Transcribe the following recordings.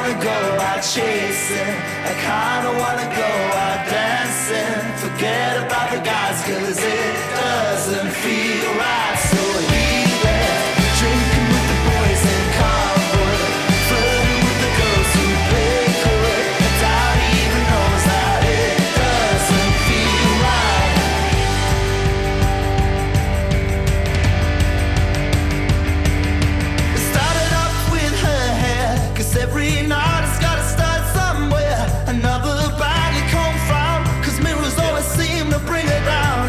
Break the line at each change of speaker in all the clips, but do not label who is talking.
wanna go out chasing, I kinda wanna go out dancing. Forget about the guys, cause it doesn't feel right. So he left, drinking with the boys in Convoy, flirting with the girls who play coy. I doubt he even knows that it doesn't feel right. It started off with her hair, cause every night it's gotta start somewhere. Another bag you come from, cause mirrors always seem to bring her down.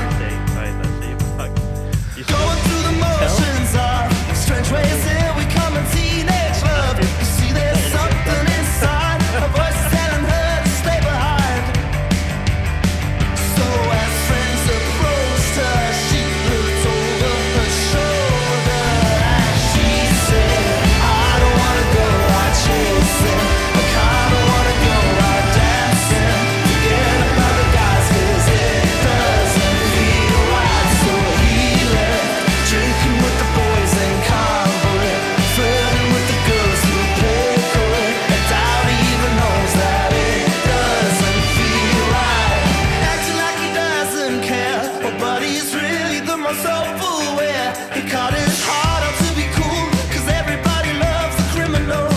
Going through the motions of strange ways, here we come in teenage love. You see there's something inside, a voice telling her to stay behind. So as friends approached her, she looked over her shoulder and she said, I don't wanna go out chasing, I kinda wanna go out dancing. Forget about the guys, cause it doesn't feel right. So he left, drinking with the boys in Convoy, flirting with the girls who play coy. I doubt he even knows that it doesn't feel right. Acting like he doesn't care, but he's really the most self-aware. He caught his heart out to be cool, cause everybody loves a criminal.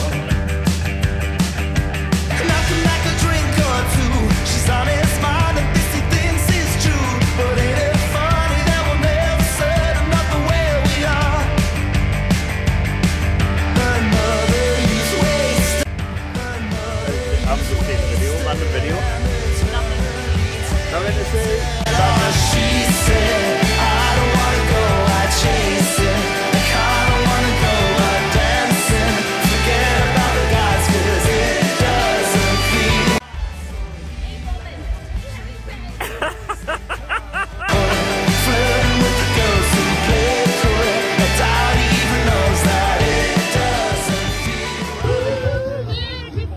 Knocking back a drink or two, she's on his mind and this he thinks is true. But ain't it funny that we're never certain of the way we are? Another you's wasted. She said, I don't wanna go out chasing, I kinda wanna go out dancing. Forget about the guys, cause it doesn't feel. Flirting with the girls who play coy, I doubt he even knows that it doesn't feel.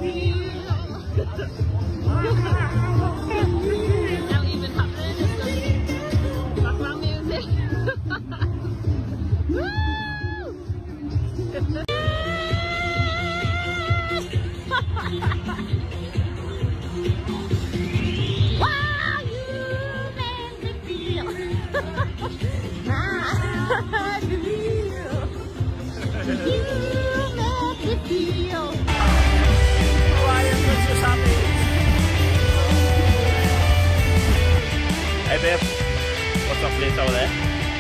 Hey babe, what's up please over there?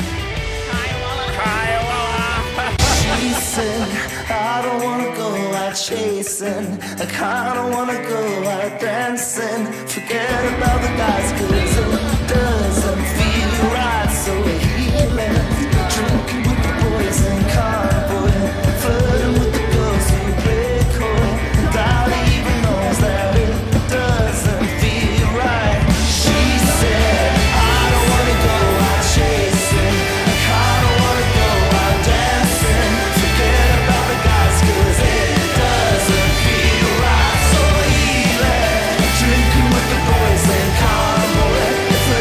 Chai Wallah!
She said, I don't wanna go out chasing, I kinda wanna go out dancing. Forget about the guys, cause it doesn't feel right. So he left, drinking with the boys in Convoy, flirting with the girls who play coy. And doubt he even knows that it doesn't feel right. She said, I don't wanna go out chasing, I kinda wanna go out dancing. Forget about the guys, cause it doesn't feel right. So he left, drinking with the boys in Convoy,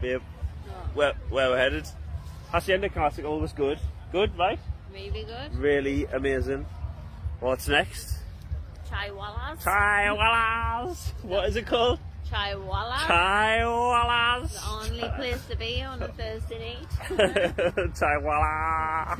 idea where we're headed. Hacienda Classical was good. Good, right?
Really good.
Really amazing. What's next?
Chai Wallah's.
Chai Wallah's. What is it called?
Chai Wallah.
Chai Wallah's.
The only place to be on a Thursday night.
Chai Wallah.